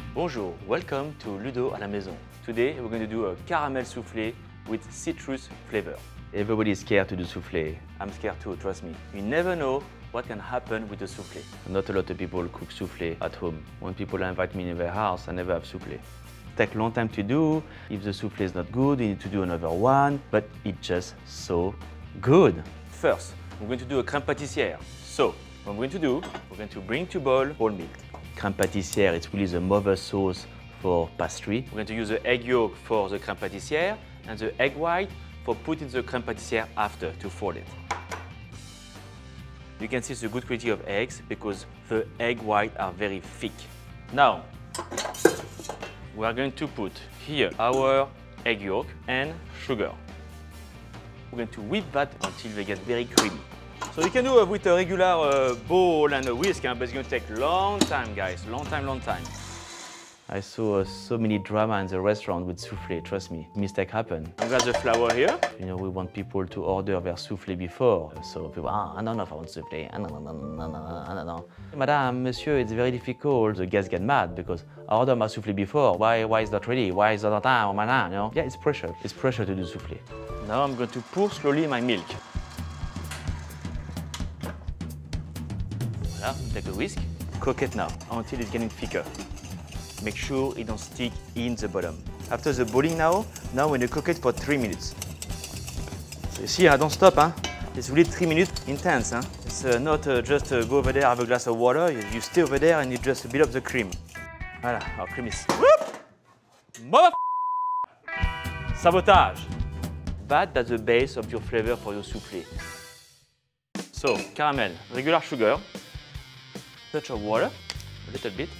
Bonjour, welcome to Ludo à la maison. Today we're going to do a caramel soufflé with citrus flavor. Everybody is scared to do soufflé. I'm scared too, trust me. You never know what can happen with the soufflé. Not a lot of people cook soufflé at home. When people invite me in their house, I never have soufflé. It takes a long time to do. If the soufflé is not good, you need to do another one, but it's just so good. First, we're going to do a crème pâtissière. So, what we're going to do, we're going to bring to boil whole milk. Crème pâtissière, it's really the mother sauce for pastry. We're going to use the egg yolk for the crème pâtissière and the egg white for putting the crème pâtissière after to fold it. You can see the good quality of eggs because the egg white are very thick. Now, we are going to put here our egg yolk and sugar. We're going to whip that until they get very creamy. So you can do it with a regular bowl and a whisk, but it's going to take a long time, guys. Long time. I saw so many drama in the restaurant with soufflé, trust me. Mistake happen. I've got the flour here. You know, we want people to order their soufflé before. So people, I don't know if I want soufflé. I don't know. Madame, monsieur, it's very difficult. The guests get mad because I ordered my soufflé before. Why is that ready? Why is that on time? You know? Yeah, it's pressure. It's pressure to do soufflé. Now I'm going to pour slowly my milk. Voilà, take a whisk. Cook it now until it's getting thicker. Make sure it don't stick in the bottom. After the boiling now when you cook it for 3 minutes. So you see, I don't stop, huh? It's really 3 minutes intense, huh? It's not just go over there, have a glass of water. You stay over there and you just build up the cream. Voilà, our cream is... Whoop! Sabotage! That's the base of your flavor for your soufflé. So, caramel, regular sugar, touch of water, a little bit.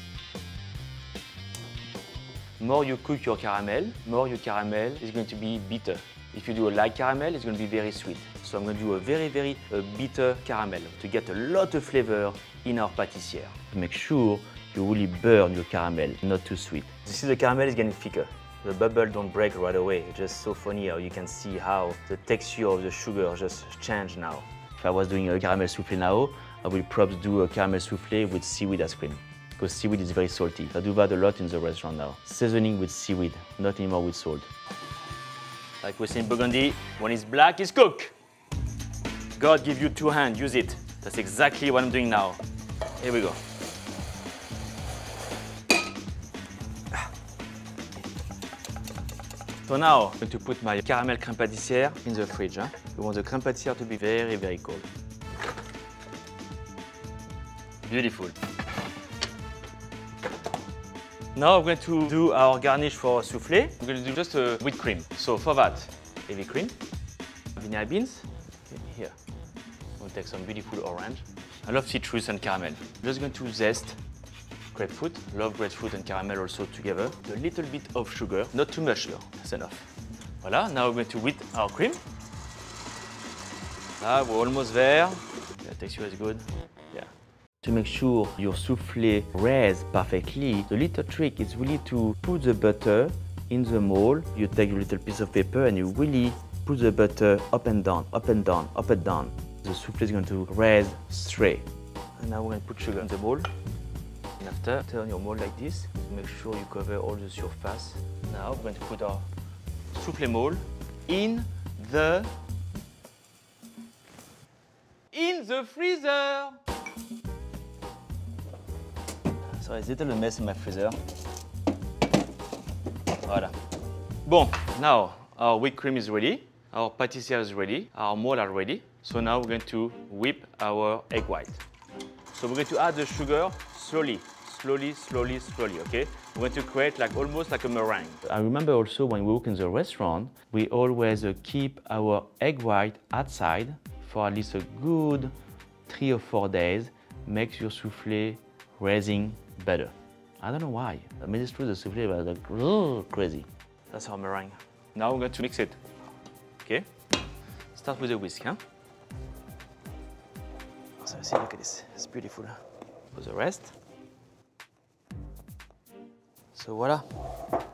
More you cook your caramel, more your caramel is going to be bitter. If you do a light caramel, it's going to be very sweet. So I'm going to do a very bitter caramel to get a lot of flavor in our pâtissière. Make sure you really burn your caramel, not too sweet. You see the caramel is getting thicker. The bubble don't break right away. It's just so funny how you can see how the texture of the sugar just changed now. If I was doing a caramel soufflé now, I will probably do a caramel soufflé with seaweed ice cream. Because seaweed is very salty. I do that a lot in the restaurant now. Seasoning with seaweed, not anymore with salt. Like we say in Burgundy, when it's black, it's cooked. God give you 2 hands, use it. That's exactly what I'm doing now. Here we go. So now, I'm going to put my caramel crème pâtissière in the fridge. Huh? We want the crème pâtissière to be very cold. Beautiful. Now we're going to do our garnish for soufflé. We're going to do just a whipped cream. So for that, heavy cream, vanilla beans. Here, we'll take some beautiful orange. I love citrus and caramel. I'm just going to zest grapefruit. Love grapefruit and caramel also together. A little bit of sugar, not too much though. That's enough. Voila. Now we're going to whip our cream. Là, we're almost there. The texture is good. Yeah. To make sure your soufflé rests perfectly, the little trick is really to put the butter in the mold. You take a little piece of paper and you really put the butter up and down, up and down, up and down. The soufflé is going to rest straight. And now we're going to put sugar in the mold. And after, turn your mold like this to make sure you cover all the surface. Now we're going to put our soufflé mold in the freezer. So it's a little mess in my freezer. Voilà. Bon, now our whipped cream is ready, our pâtissière is ready, our mold are ready. So now we're going to whip our egg white. So we're going to add the sugar slowly, okay? We're going to create like almost like a meringue. I remember also when we work in the restaurant, we always keep our egg white outside for at least a good 3 or 4 days. Makes your soufflé raising better. I don't know why. I mean, it's true, the soufflé was like crazy. That's our meringue. Now we're going to mix it. Okay? Start with a whisk, huh? So see, look at this. It's beautiful. For the rest. So voila.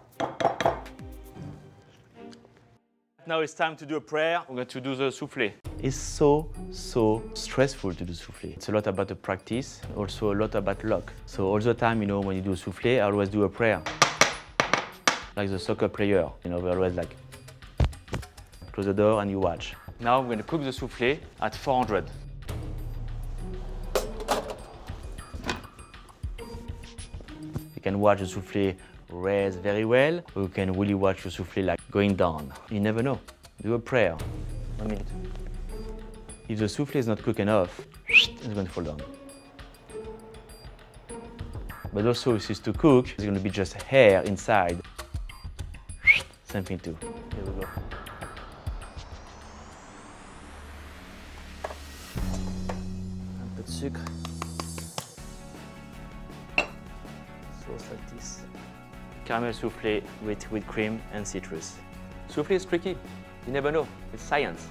Now it's time to do a prayer. We're going to do the soufflé. It's so stressful to do soufflé. It's a lot about the practice, also a lot about luck. So all the time, you know, when you do soufflé, I always do a prayer. Like the soccer player, you know, they always like, close the door and you watch. Now we're gonna cook the soufflé at 400. You can watch the soufflé raise very well, or you can really watch the soufflé like going down. You never know. Do a prayer. 1 minute. If the soufflé is not cooked enough, it's going to fall down. But also, if it's too cooked, it's going to be just hair inside. Same thing too. Here we go. Un peu de sucre. Sauce like this. Caramel soufflé with whipped cream and citrus. Soufflé is tricky. You never know. It's science.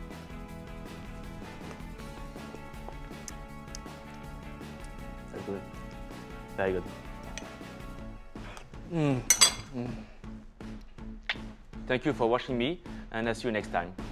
That's good. Very good. Thank you for watching me, and I'll see you next time.